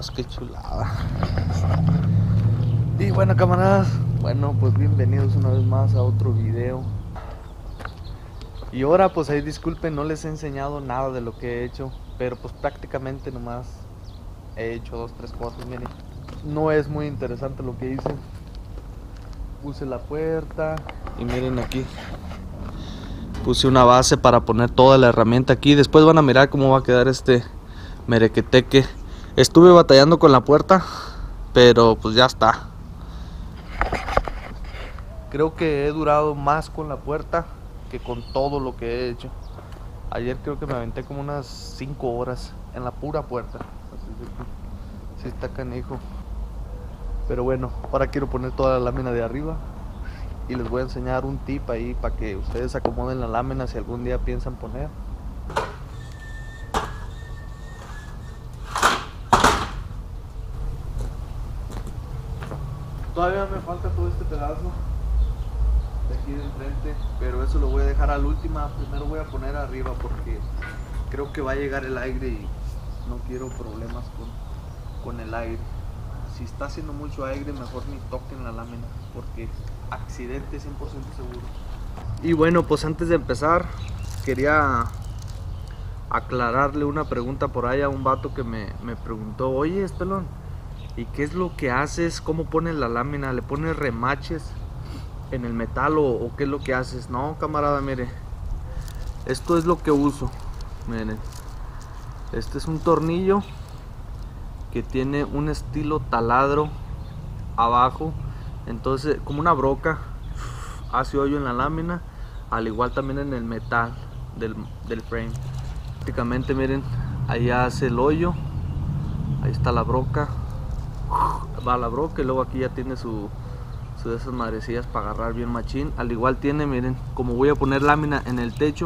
nomás, qué chulada. Y bueno, camaradas, bueno, pues bienvenidos una vez más a otro video. Y ahora pues ahí disculpen, no les he enseñado nada de lo que he hecho, pero pues prácticamente nomás he hecho 2-3 cosas, miren. No es muy interesante lo que hice. Puse la puerta y miren aquí. Puse una base para poner toda la herramienta aquí. Después van a mirar cómo va a quedar este merequeteque. Estuve batallando con la puerta, pero pues ya está. Creo que he durado más con la puerta que con todo lo que he hecho. Ayer creo que me aventé como unas 5 horas en la pura puerta. Así que sí está canijo. Pero bueno, ahora quiero poner toda la lámina de arriba. Y les voy a enseñar un tip ahí para que ustedes acomoden la lámina si algún día piensan poner. Todavía me falta todo este pedazo de aquí de enfrente, pero eso lo voy a dejar al última. Primero voy a poner arriba porque creo que va a llegar el aire y no quiero problemas con el aire. Si está haciendo mucho aire, mejor ni toquen la lámina porque accidente 100% seguro. Y bueno, pues antes de empezar quería aclararle una pregunta por ahí a un vato que me preguntó: oye, Estelón, ¿y qué es lo que haces? ¿Cómo pones la lámina? ¿Le pones remaches en el metal o qué es lo que haces? No, camarada, mire, esto es lo que uso. Miren, este es un tornillo que tiene un estilo taladro abajo, entonces como una broca, hace hoyo en la lámina, al igual también en el metal del frame. Prácticamente miren, ahí hace el hoyo, ahí está la broca, va la broca y luego aquí ya tiene su de esas madrecillas para agarrar bien machín. Al igual tiene, miren, como voy a poner lámina en el techo,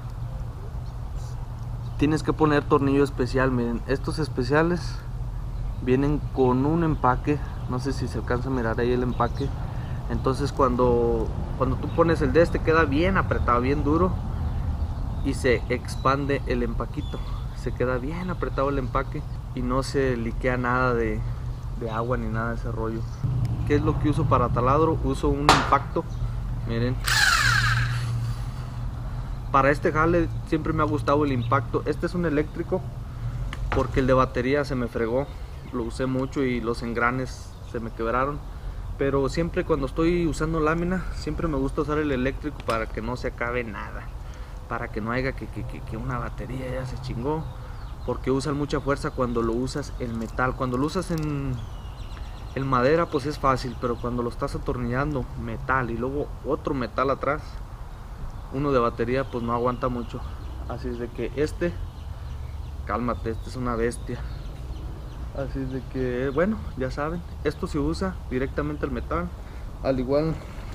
tienes que poner tornillo especial. Miren, estos especiales vienen con un empaque, no sé si se alcanza a mirar ahí el empaque. Entonces cuando tú pones el de este queda bien apretado, bien duro, y se expande el empaquito, se queda bien apretado el empaque y no se liquea nada de agua ni nada de ese rollo. ¿Qué es lo que uso para taladro? Uso un impacto, miren. Para este jale siempre me ha gustado el impacto. Este es un eléctrico porque el de batería se me fregó, lo usé mucho y los engranes se me quebraron. Pero siempre cuando estoy usando lámina, siempre me gusta usar el eléctrico para que no se acabe nada, para que no haya que una batería ya se chingó, porque usan mucha fuerza cuando lo usas en metal. Cuando lo usas en madera pues es fácil, pero cuando lo estás atornillando metal y luego otro metal atrás, uno de batería, pues no aguanta mucho. Así es de que cálmate, este es una bestia. Así es de que, bueno, ya saben, esto se usa directamente el metal. Al igual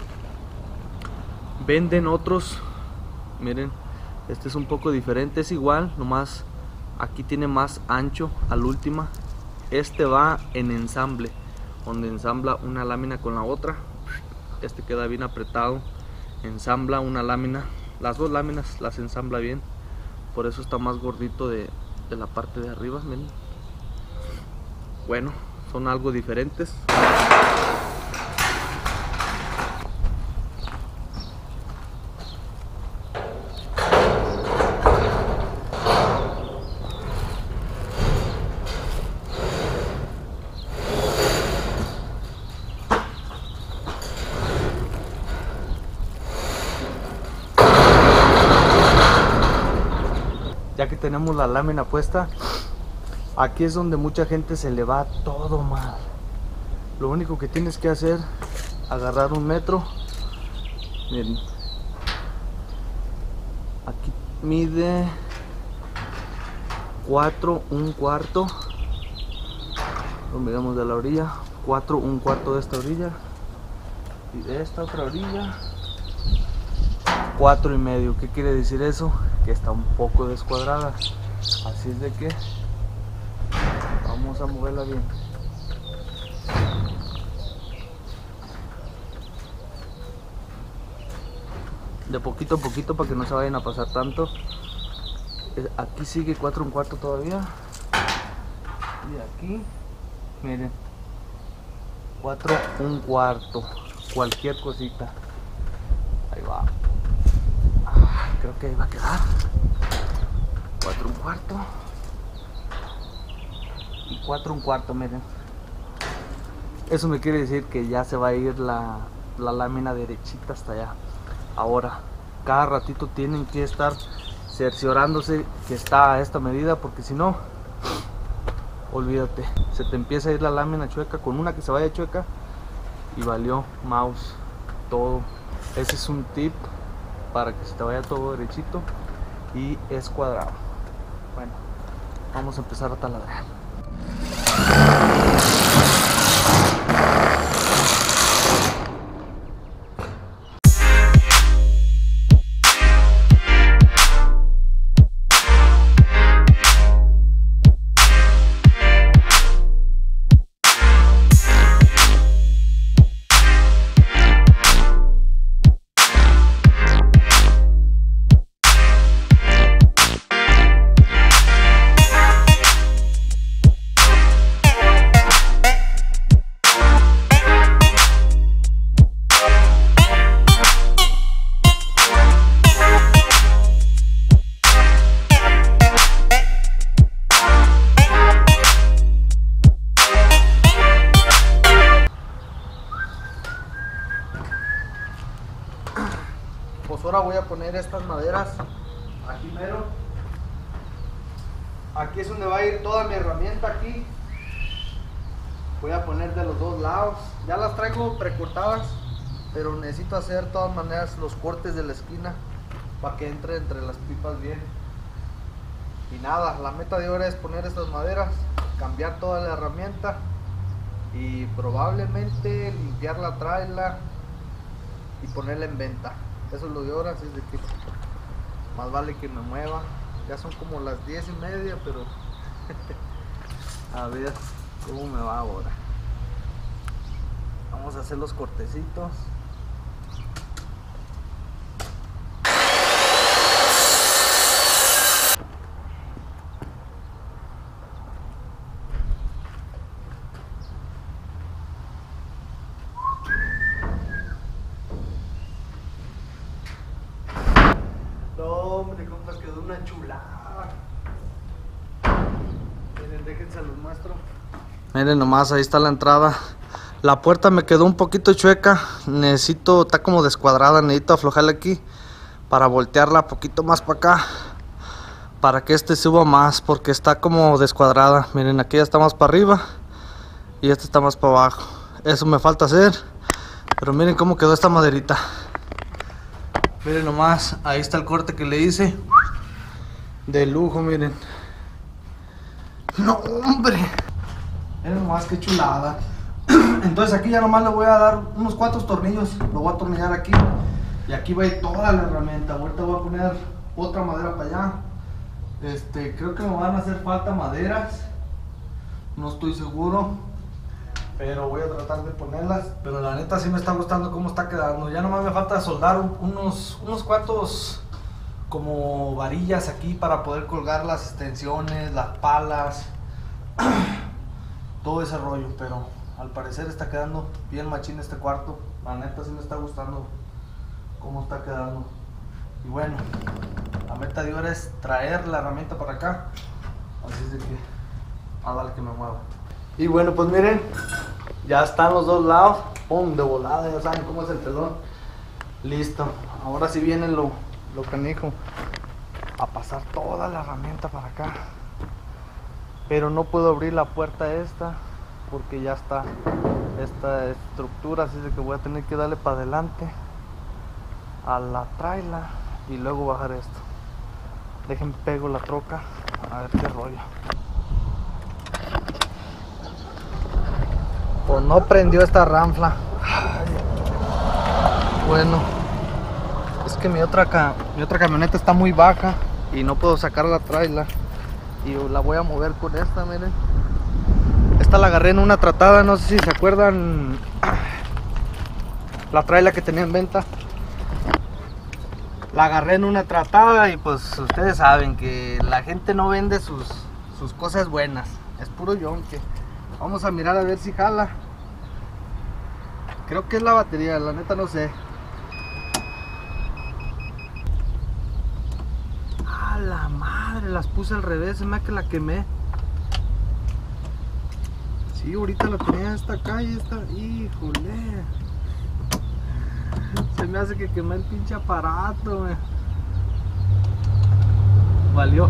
venden otros, miren, este es un poco diferente, es igual, nomás aquí tiene más ancho al última. Este va en ensamble, donde ensambla una lámina con la otra. Este queda bien apretado, ensambla una lámina, las dos láminas las ensambla bien, por eso está más gordito de la parte de arriba. Miren. Bueno, son algo diferentes. Ya que tenemos la lámina puesta, aquí es donde mucha gente se le va todo mal. Lo único que tienes que hacer, agarrar un metro. Miren, aquí mide 4 1/4. Lo miramos de la orilla, 4 1/4 de esta orilla, y de esta otra orilla 4 1/2. ¿Qué quiere decir eso? Que está un poco descuadrada. Así es de que vamos a moverla bien. De poquito a poquito para que no se vayan a pasar tanto. Aquí sigue 4 1/4 todavía. Y aquí Miren, 4 1/4, cualquier cosita. Ahí va. Creo que ahí va a quedar. 4 1/4 y 4 1/4, miren. Eso me quiere decir que ya se va a ir la lámina derechita hasta allá. Ahora, cada ratito tienen que estar cerciorándose que está a esta medida, porque si no, olvídate, se te empieza a ir la lámina chueca. Con una que se vaya chueca y valió mouse todo. Ese es un tip para que se te vaya todo derechito y es cuadrado. Bueno, vamos a empezar a taladrar. Pues ahora voy a poner estas maderas aquí mero. Aquí es donde va a ir toda mi herramienta. Aquí voy a poner de los dos lados. Ya las traigo precortadas, pero necesito hacer de todas maneras los cortes de la esquina para que entre entre las pipas bien. Y nada, la meta de ahora es poner estas maderas, cambiar toda la herramienta y probablemente limpiarla, traerla y ponerla en venta. Eso es lo de ahora, así es de que más vale que me mueva. Ya son como las 10:30, pero a ver cómo me va ahora. Vamos a hacer los cortecitos. Hombre, compas, quedó una chulada. Miren, déjense los muestro. Miren nomás, ahí está la entrada. La puerta me quedó un poquito chueca. Necesito, está como descuadrada. Necesito aflojarla aquí para voltearla un poquito más para acá, para que suba más, porque está como descuadrada. Miren, aquí ya está más para arriba y esta está más para abajo. Eso me falta hacer, pero miren cómo quedó esta maderita. Miren nomás, ahí está el corte que le hice. De lujo, miren. No, hombre. Miren nomás qué chulada. Entonces aquí ya nomás le voy a dar unos 4 tornillos. Lo voy a atornillar aquí. Y aquí va a ir toda la herramienta. Ahorita voy a poner otra madera para allá. Creo que me van a hacer falta maderas. No estoy seguro, pero voy a tratar de ponerlas. Pero la neta sí me está gustando cómo está quedando. Ya nomás me falta soldar unos cuantos como varillas aquí para poder colgar las extensiones, las palas, todo ese rollo. Pero al parecer está quedando bien machín este cuarto. La neta sí me está gustando cómo está quedando. Y bueno, la meta de ahora es traer la herramienta para acá. Así es de que dale que me mueva. Y bueno, pues miren, ya están los dos lados. Pum, de volada, ya saben cómo es el telón. Listo. Ahora sí viene lo canijo. A pasar toda la herramienta para acá. Pero no puedo abrir la puerta esta, porque ya está esta estructura. Así de que voy a tener que darle para adelante a la traila y luego bajar esto. Dejen pego la troca a ver qué rollo. Pues no prendió esta ranfla. Bueno, es que mi otra camioneta está muy baja y no puedo sacar la traila. Y la voy a mover con esta, miren. Esta la agarré en una tratada, no sé si se acuerdan. La traila que tenía en venta. La agarré en una tratada y pues ustedes saben que la gente no vende sus cosas buenas. Es puro yonque. Vamos a mirar a ver si jala. Creo que es la batería, la neta no sé. A la madre, las puse al revés, se me hace que la quemé. Sí, ahorita la tenía esta acá y esta. Híjole. Se me hace que quemé el pinche aparato, güey. Valió.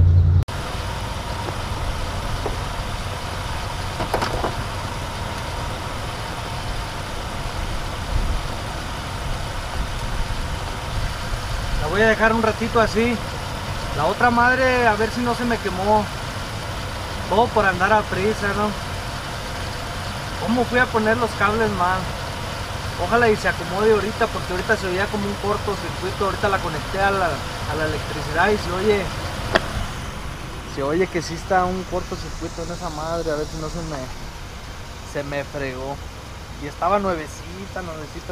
La voy a dejar un ratito así. La otra madre, a ver si no se me quemó. Todo por andar a prisa, ¿no? ¿Cómo fui a poner los cables mal? Ojalá y se acomode ahorita, porque ahorita se oía como un cortocircuito. Ahorita la conecté a la electricidad y se oye que sí está un cortocircuito en esa madre. A ver si no se me fregó. Y estaba nuevecita.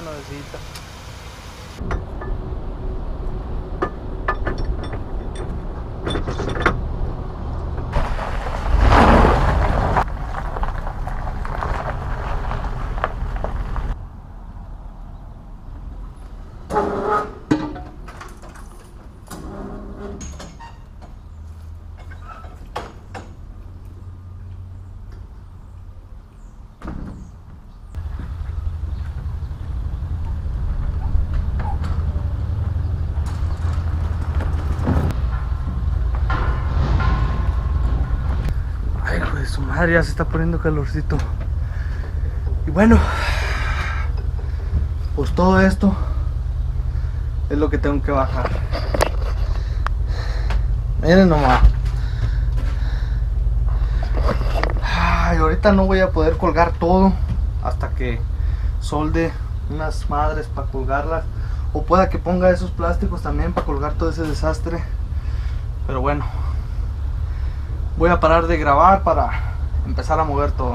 Su madre, ya se está poniendo calorcito. Y bueno, pues todo esto es lo que tengo que bajar. Miren nomás. Ay, ahorita no voy a poder colgar todo hasta que solde unas madres para colgarlas, o pueda que ponga esos plásticos también para colgar todo ese desastre. Pero bueno, voy a parar de grabar para empezar a mover todo.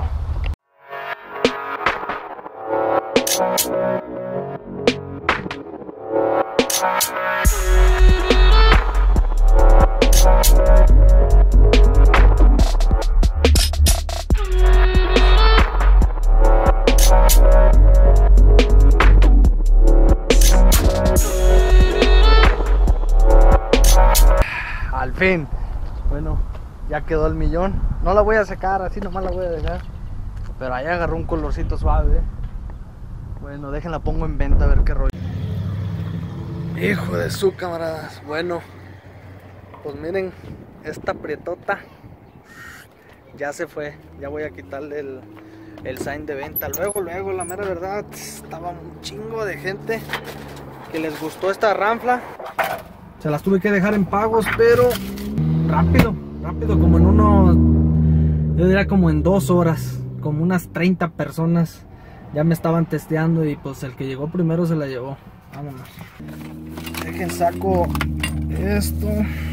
Al fin. Bueno, ya quedó el millón. No la voy a sacar, así nomás la voy a dejar. Pero ahí agarró un colorcito suave. Bueno, déjenla, pongo en venta a ver qué rollo. Hijo de su, camaradas. Bueno, pues miren, esta prietota ya se fue. Ya voy a quitarle el sign de venta. Luego, la mera verdad, estaba un chingo de gente que les gustó esta ranfla. Se las tuve que dejar en pagos, pero rápido, como en yo diría como en 2 horas, como unas 30 personas ya me estaban testeando y pues el que llegó primero se la llevó. Vámonos. Dejen saco esto.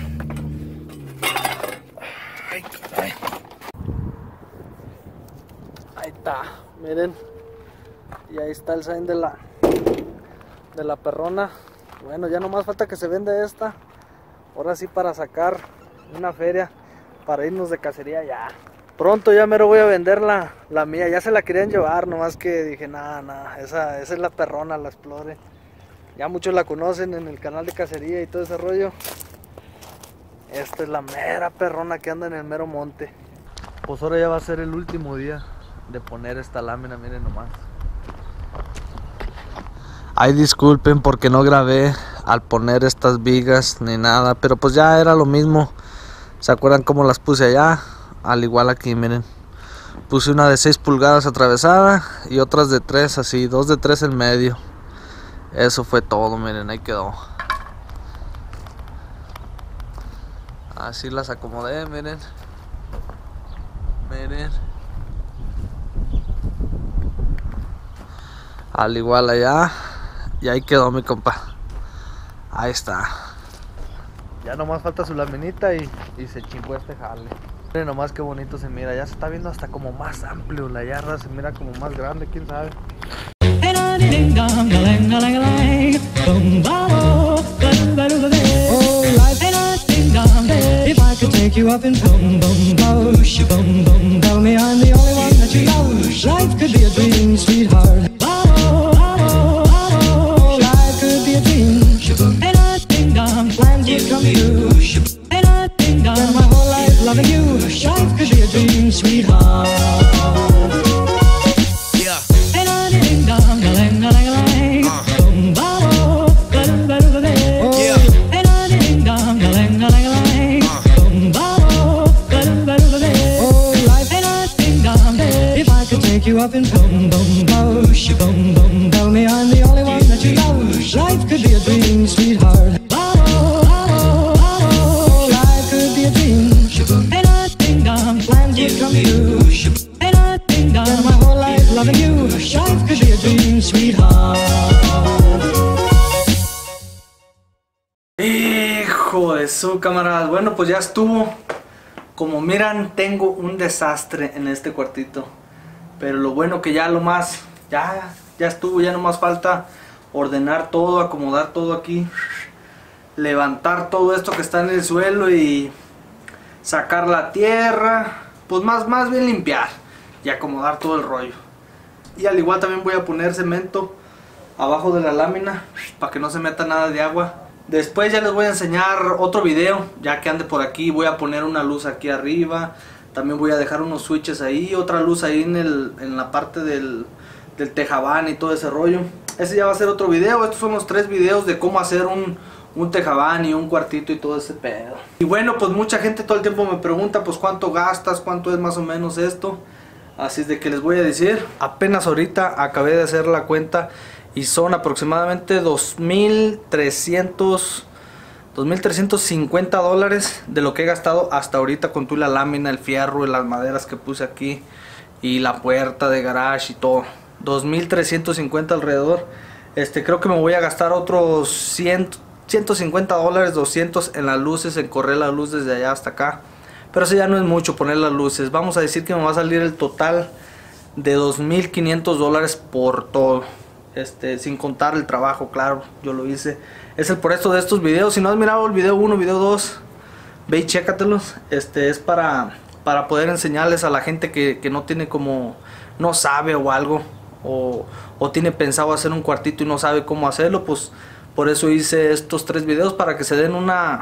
Ay. Ahí está, miren. Y ahí está el sign de la perrona. Bueno, ya nomás falta que se venda esta. Ahora sí, para sacar una feria para irnos de cacería ya. Pronto ya mero voy a vender la mía. Ya se la querían llevar, nomás que dije, nada, esa es la perrona, la Explorer. Ya muchos la conocen en el canal de cacería y todo ese rollo. Esta es la mera perrona que anda en el mero monte. Pues ahora ya va a ser el último día de poner esta lámina, miren nomás. Ay, disculpen porque no grabé al poner estas vigas ni nada, pero pues ya era lo mismo. ¿Se acuerdan cómo las puse allá? Al igual aquí, miren. Puse una de 6 pulgadas atravesada y otras de 3, así, 2 de 3 en medio. Eso fue todo, miren, ahí quedó. Así las acomodé, miren. Miren. Al igual allá. Y ahí quedó mi compa. Ahí está. Ya nomás falta su laminita y se chingó este jale. Miren nomás qué bonito se mira. Ya se está viendo hasta como más amplio. La yarda se mira como más grande, quién sabe. Oh, life. If I could take you up in boom boom boom, boom boom. Tell me I'm the only one that you love. Life could be a dream, sweetheart. Oh, oh, oh, life could be a dream. And I ding dong, plans would come true. And I ding dong, spend my whole life loving you. Life could be a dream, sweetheart. Yeah. And I ding dong, galang galang galang. Boom boom, ba ba ba ba. Yeah. And I ding dong, galang galang galang. Boom boom, ba ba ba ba. Oh, life and I ding dong. If I could take you up in boom boom boom, boom boom. Tell me I'm the only one that you love. Life could be a dream, sweetheart. Oh, oh, oh, life could be a dream. And I ding dong, plans would come true. And I ding dong, spend my whole life loving you. Life could be a dream, sweetheart. Hijo de su, camaradas. Bueno, pues ya estuvo. Como miran, tengo un desastre en este cuartito. Pero lo bueno que ya lo más, ya estuvo, ya nomás falta ordenar todo, acomodar todo aquí, levantar todo esto que está en el suelo y sacar la tierra, pues más bien limpiar y acomodar todo el rollo. Y al igual también voy a poner cemento abajo de la lámina para que no se meta nada de agua. Después ya les voy a enseñar otro video, ya que ande por aquí. Voy a poner una luz aquí arriba, también voy a dejar unos switches ahí, otra luz ahí en la parte del tejabán y todo ese rollo. Ese ya va a ser otro video. Estos son los 3 videos de cómo hacer un tejabán y un cuartito y todo ese pedo. Y bueno, pues mucha gente todo el tiempo me pregunta pues cuánto gastas, cuánto es más o menos esto. Así es de que les voy a decir, apenas ahorita acabé de hacer la cuenta y son aproximadamente $2,350 dólares de lo que he gastado hasta ahorita con toda la lámina, el fierro y las maderas que puse aquí y la puerta de garage y todo. 2,350 alrededor. Creo que me voy a gastar otros 150 dólares, 200 en las luces, en correr la luz desde allá hasta acá. Pero eso ya no es mucho, poner las luces. Vamos a decir que me va a salir el total de 2,500 dólares por todo. Sin contar el trabajo, claro, yo lo hice. Es el por esto de estos videos. Si no has mirado el video 1, video 2, ve y chécatelos. Es para poder enseñarles a la gente que no tiene como, no sabe o algo, o tiene pensado hacer un cuartito y no sabe cómo hacerlo. Pues por eso hice estos 3 videos, para que se den una,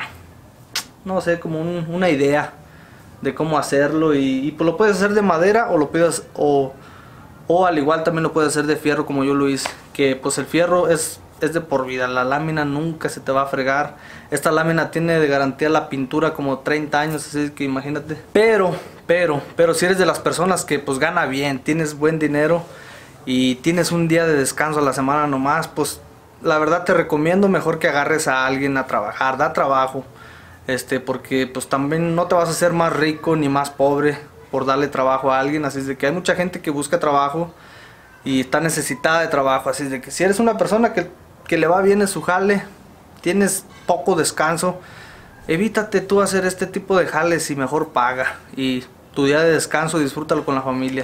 no sé, como una idea de cómo hacerlo. Y pues lo puedes hacer de madera o lo puedes, o al igual también lo puedes hacer de fierro como yo lo hice. Que pues el fierro es de por vida, la lámina nunca se te va a fregar. Esta lámina tiene de garantía la pintura como 30 años, así que imagínate. Pero si eres de las personas que pues gana bien, tienes buen dinero y tienes un día de descanso a la semana nomás, pues la verdad te recomiendo mejor que agarres a alguien a trabajar. Da trabajo, porque pues también no te vas a hacer más rico ni más pobre por darle trabajo a alguien. Así es de que hay mucha gente que busca trabajo y está necesitada de trabajo. Así es de que si eres una persona que le va bien en su jale, tienes poco descanso, evítate tú hacer este tipo de jales y mejor paga. Y tu día de descanso disfrútalo con la familia.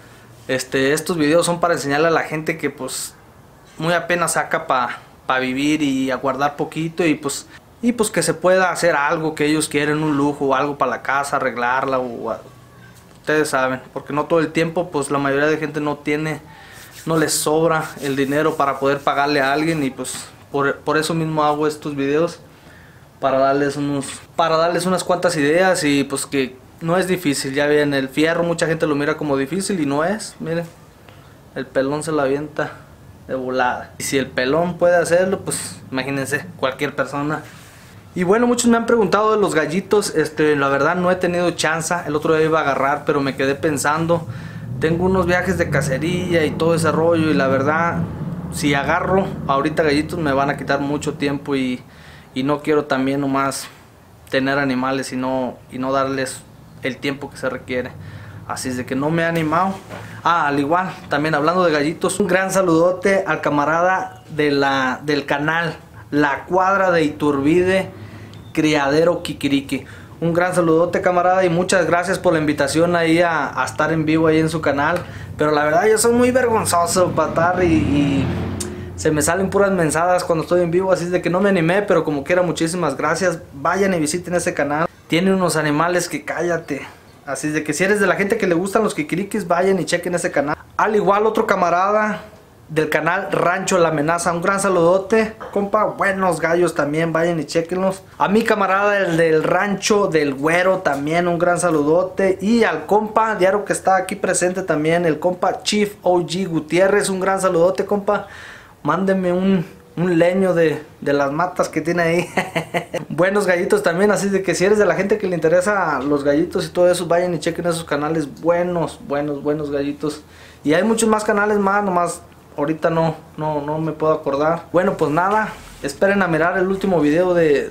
Estos videos son para enseñarle a la gente que pues muy apenas saca para vivir y a guardar poquito, y pues que se pueda hacer algo que ellos quieren, un lujo o algo para la casa, arreglarla, o ustedes saben, porque no todo el tiempo pues la mayoría de gente no les sobra el dinero para poder pagarle a alguien. Y pues por eso mismo hago estos videos, para darles unas cuantas ideas. Y pues que no es difícil. Ya ven, el fierro mucha gente lo mira como difícil y no es. Miren, el pelón se la avienta de volada. Y si el pelón puede hacerlo, pues imagínense cualquier persona. Y bueno, muchos me han preguntado de los gallitos. La verdad no he tenido chance. El otro día iba a agarrar, pero me quedé pensando. Tengo unos viajes de cacería y todo ese rollo, y la verdad, si agarro ahorita gallitos me van a quitar mucho tiempo, y no quiero también nomás tener animales y no darles el tiempo que se requiere. Así es de que no me he animado. Al igual, también hablando de gallitos, un gran saludote al camarada del canal La Cuadra de Iturbide, Criadero Kikiriki. Un gran saludote, camarada, y muchas gracias por la invitación ahí a estar en vivo ahí en su canal. Pero la verdad yo soy muy vergonzoso para estar y se me salen puras mensadas cuando estoy en vivo, así es de que no me animé. Pero como quiera, muchísimas gracias. Vayan y visiten ese canal. Tiene unos animales que cállate. Así de que si eres de la gente que le gustan los kikirikis, vayan y chequen ese canal. Al igual otro camarada del canal Rancho La Amenaza, un gran saludote, compa, buenos gallos también, vayan y chequenlos. A mi camarada el del Rancho del Güero también, un gran saludote. Y al compa diario que está aquí presente también, el compa Chief OG Gutiérrez, un gran saludote, compa. Mándenme un leño de las matas que tiene ahí. Buenos gallitos también, así de que si eres de la gente que le interesa los gallitos y todo eso, vayan y chequen esos canales, buenos gallitos. Y hay muchos más canales más, nomás ahorita no me puedo acordar. Bueno, pues nada, esperen a mirar el último video de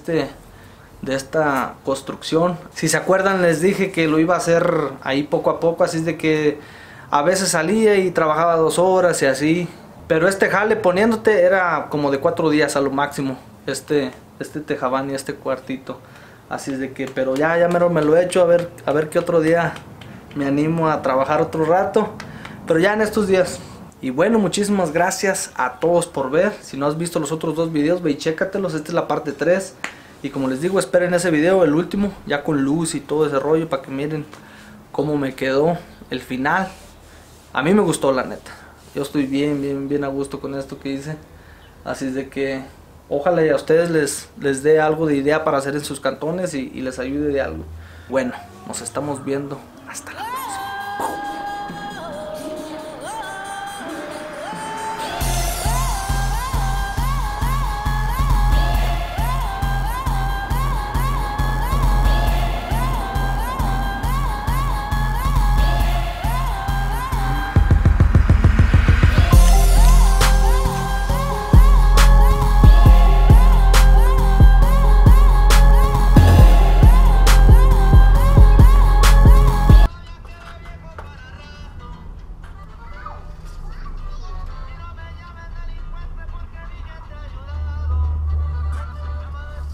esta construcción. Si se acuerdan, les dije que lo iba a hacer ahí poco a poco, así de que a veces salía y trabajaba 2 horas y así. Pero este jale poniéndote era como de 4 días a lo máximo. Este tejabán y este cuartito. Así es de que, pero ya mero me lo he hecho. A ver qué otro día me animo a trabajar otro rato. Pero ya en estos días. Y bueno, muchísimas gracias a todos por ver. Si no has visto los otros 2 videos, ve y chécatelos. Esta es la parte 3. Y como les digo, esperen ese video, el último, ya con luz y todo ese rollo, para que miren cómo me quedó el final. A mí me gustó, la neta. Yo estoy bien a gusto con esto que hice. Así es de que ojalá y a ustedes les dé algo de idea para hacer en sus cantones y les ayude de algo. Bueno, nos estamos viendo. Hasta la